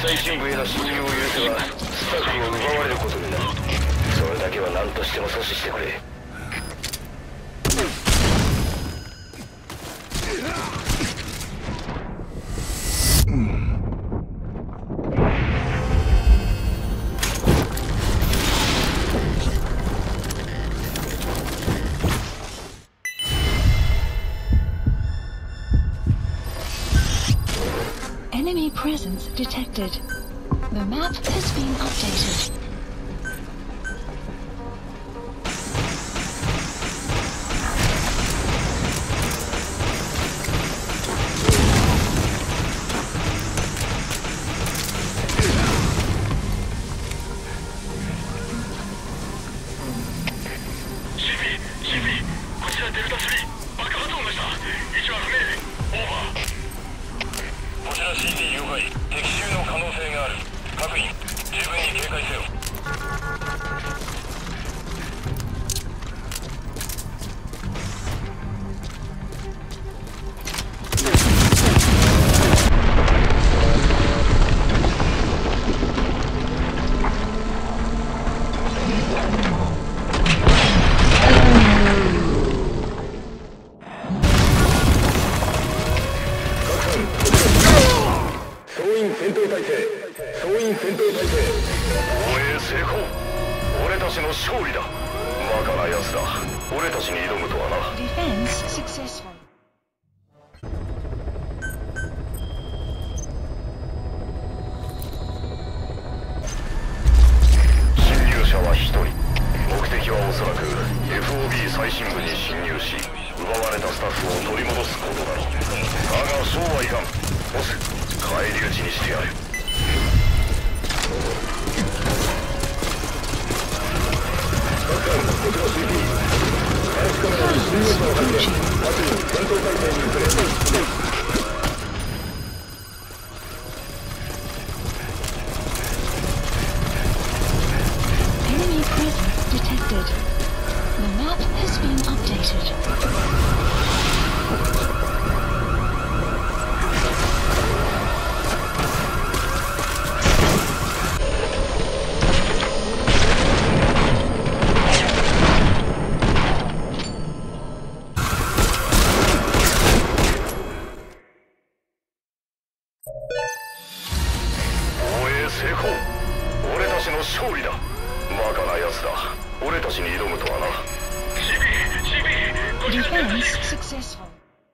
最深部への侵入を許せばスタッフを奪われることになる。それだけは何としても阻止してくれ。 Enemy presence detected. The map has been updated. CD 了解。敵襲の可能性がある。各員、十分に警戒せよ。戦闘態勢。総員戦闘態勢。防衛成功。俺たちの勝利だ。バカな奴だ。俺たちに挑むとはな。 Defense successful. 侵入者は1人。目的はおそらく FOB 最深部に侵入し、奪われたスタッフを取り戻すことだろう。だがそうはいかん。ボス、返り討ちにしてやる。各艦、こちら CP。監視カメラに侵入者を発見。各員、戦闘態勢に移れ。 Enemy presence detected. The map has been updated. Defense successful.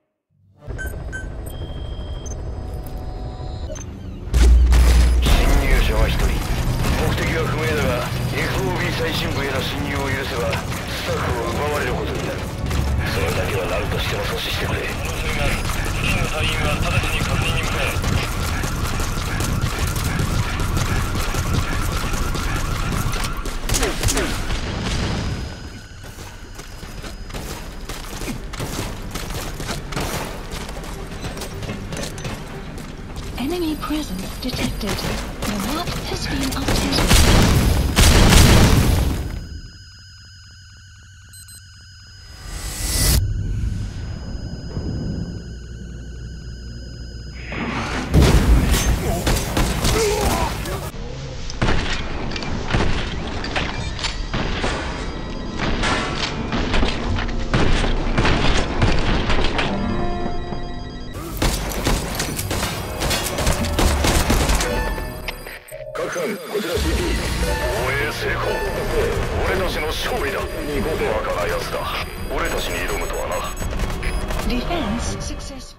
侵入者は1人。目的は不明だが FOB 最深部への侵入を許せばスタッフを奪われることになる。それだけは何としても阻止してくれ。可能性がある。付近の隊員は直ちに確認に向かえ。 Enemy presence detected. The map has been updated. Defense successful.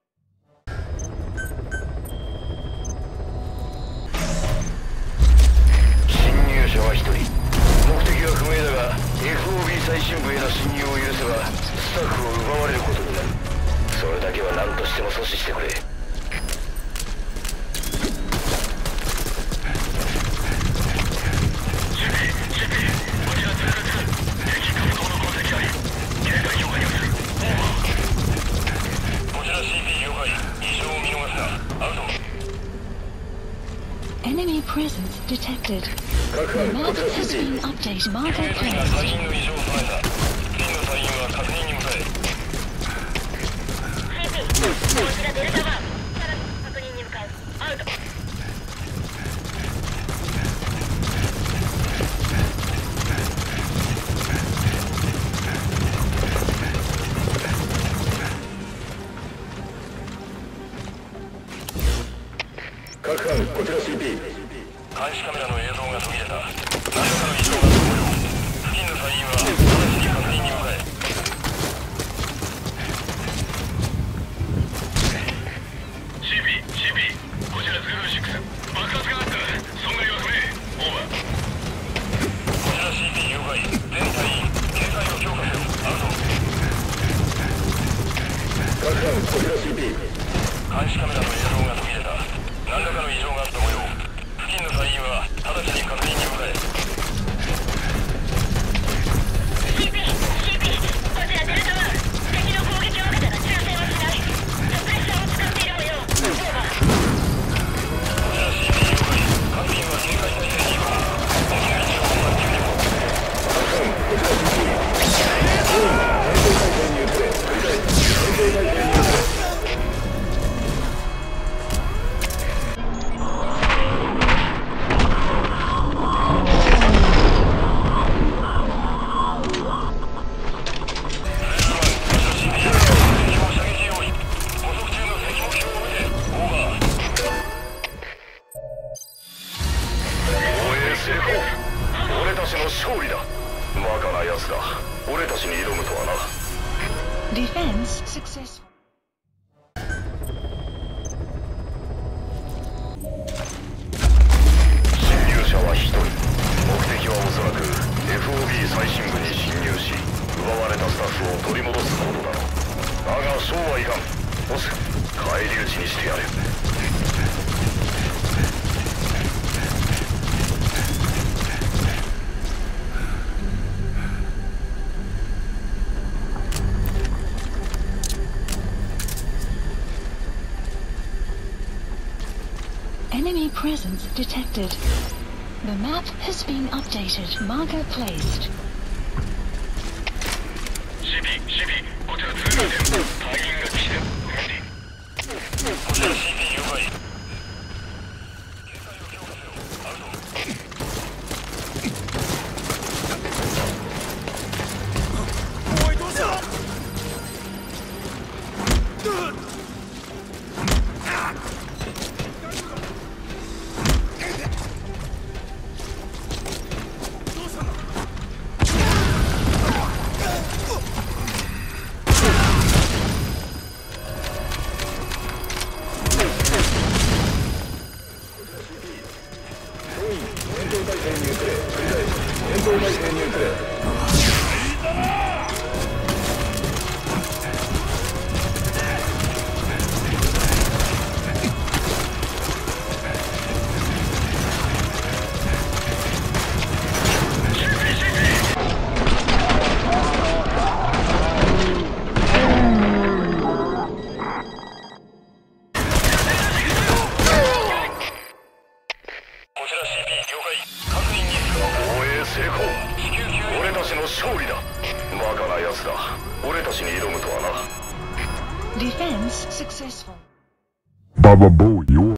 侵入者は1人。目的は不明だが FOB 最深部への侵入を許せばスタッフを奪われることになる。それだけは何としても阻止してくれ。 Enemy presence detected. The map has been updated. Marker cleared. こちらデルタ1、さらに確認に向かう。アウト。 バカな奴だ。俺たちに挑むとはな。 Defense successful. 侵入者は1人。目的はおそらく FOB 最深部に侵入し、奪われたスタッフを取り戻すことだろう。だがそうはいかん。ボス、返り討ちにしてやる。 Enemy presence detected. The map has been updated. Marker placed. CP、こちら通過点。隊員が来てる。こちら CP 了解。警戒を強化せよ。アウト。おい、どうした？俺たちの勝利だ。バカな奴だ。俺たちに挑むとはな。 Defense successful. Baba Boo, you